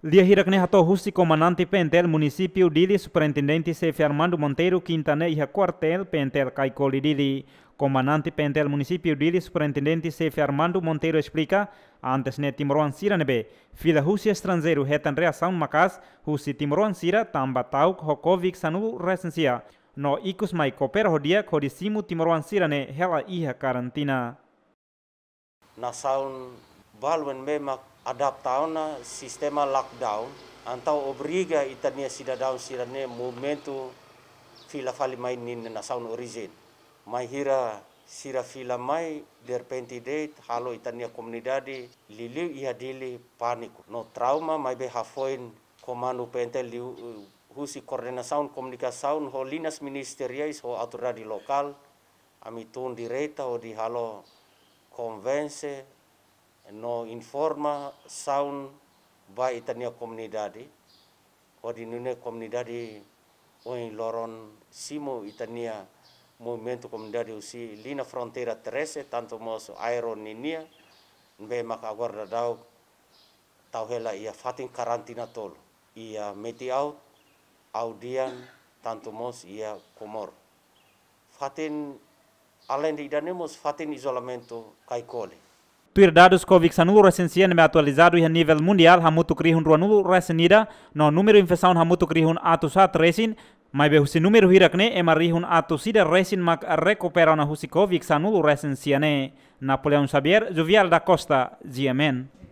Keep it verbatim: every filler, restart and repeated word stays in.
Lia hirakne hato husi comandante pentel município dili superintendente chefe Armando Monteiro Quintana iha quartel pentel Caicoli dili. Comandante pentel município dili superintendente chefe Armando Monteiro explica antes ne Timoroan Sira nebe fila husi estrangeiro hetan reação makas husi Timoroan Sira tamba tauk hokovic sanu resensia no ikus mai kopera hodia kodisimu Timoroan Sira ne hela iha karantina. Nasaun balwen memak adaptauna sistema lockdown antau obriga itania cidadão sirane momento fila fali mai nin nasaun origin mai hira sira fila mai derpenti date halo itania comunidade liliu ia dili pânico no trauma mai be hafoin comando pentel li husi coordenação comunicação ho linas ministeriais ho autoridade local amitun direita o di halo convence no informa sound ba itania comunidade o di nune comunidade o in loron simo itania movimento comunidade usi lina fronteira terrestre tanto mos aeroninia be maka agora dau tau hela ia fatin karantina tolo ia meti out audian tanto mos ia komor fatin além de idanemos fatin isolamento Caicoli. Tuir dados Covid sanulu recensian me atualizado a nível mundial hamutu krihun ruanulu resenida no número infecção hamutu krihun atusat resin mai be husi número hirakne ema rihun atusida resin mak recupera na husi Covid sanulu resensiane. Napoleão Xavier, Jovial da Costa, G M N.